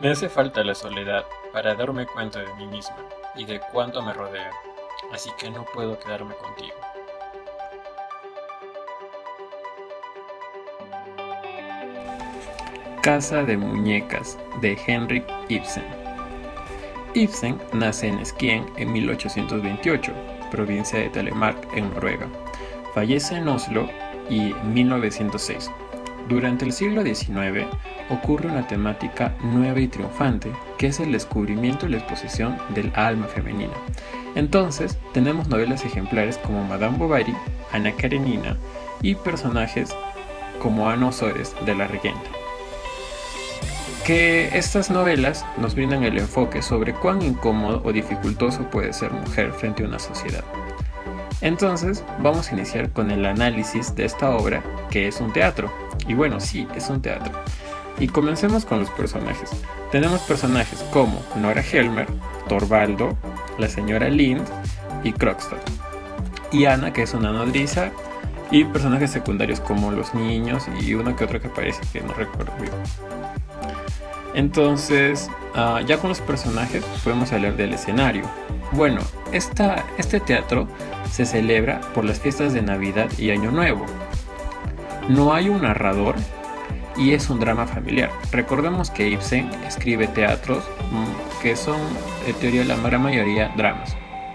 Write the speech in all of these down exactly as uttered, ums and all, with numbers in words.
Me hace falta la soledad para darme cuenta de mí misma y de cuánto me rodea, así que no puedo quedarme contigo. Casa de muñecas de Henrik Ibsen. Ibsen nace en Skien en mil ochocientos veintiocho, provincia de Telemark en Noruega. Fallece en Oslo y en mil novecientos seis. Durante el siglo diecinueve ocurre una temática nueva y triunfante, que es el descubrimiento y la exposición del alma femenina. Entonces, tenemos novelas ejemplares como Madame Bovary, Ana Karenina y personajes como Ana Ozores de La Regenta. Que estas novelas nos brindan el enfoque sobre cuán incómodo o dificultoso puede ser mujer frente a una sociedad. Entonces, vamos a iniciar con el análisis de esta obra, que es un teatro. Y bueno, sí, es un teatro. Y comencemos con los personajes. Tenemos personajes como Nora Helmer, Torvaldo, la señora Lind y Krogstad. Y Ana, que es una nodriza, y personajes secundarios como los niños y uno que otro que aparece que no recuerdo bien. Entonces, uh, ya con los personajes podemos hablar del escenario. Bueno, esta, este teatro se celebra por las fiestas de Navidad y Año Nuevo. No hay un narrador y es un drama familiar. Recordemos que Ibsen escribe teatros mmm, que son, en teoría, la gran mayoría dramas.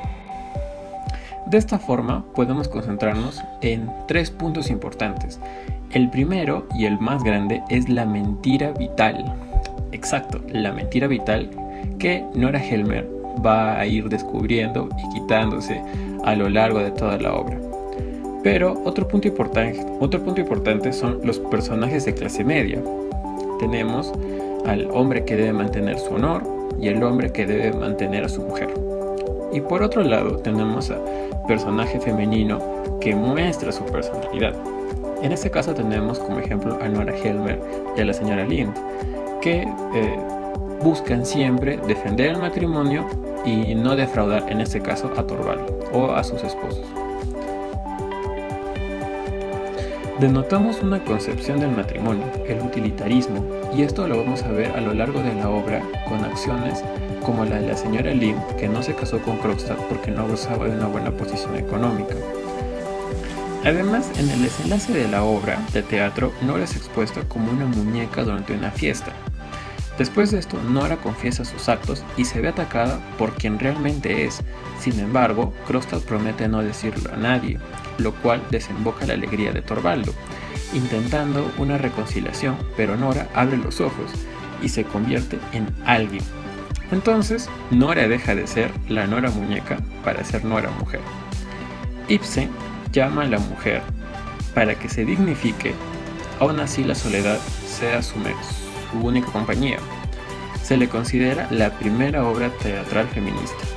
De esta forma podemos concentrarnos en tres puntos importantes. El primero y el más grande es la mentira vital. Exacto, la mentira vital que Nora Helmer va a ir descubriendo y quitándose a lo largo de toda la obra. Pero otro punto importante, otro punto importante son los personajes de clase media. Tenemos al hombre que debe mantener su honor y el hombre que debe mantener a su mujer. Y por otro lado tenemos a personaje femenino que muestra su personalidad. En este caso tenemos como ejemplo a Nora Helmer y a la señora Lind, que eh, buscan siempre defender el matrimonio y no defraudar, en este caso, a Torvaldo o a sus esposos. Denotamos una concepción del matrimonio, el utilitarismo, y esto lo vamos a ver a lo largo de la obra con acciones como la de la señora Lind, que no se casó con Krogstad porque no gozaba de una buena posición económica. Además, en el desenlace de la obra de teatro, Nora es expuesta como una muñeca durante una fiesta. Después de esto, Nora confiesa sus actos y se ve atacada por quien realmente es. Sin embargo, Krogstad promete no decirlo a nadie, lo cual desemboca la alegría de Torvaldo, intentando una reconciliación, pero Nora abre los ojos y se convierte en alguien. Entonces, Nora deja de ser la Nora muñeca para ser Nora mujer. Ibsen llama a la mujer para que se dignifique, aún así la soledad sea su, su única compañía. Se le considera la primera obra teatral feminista.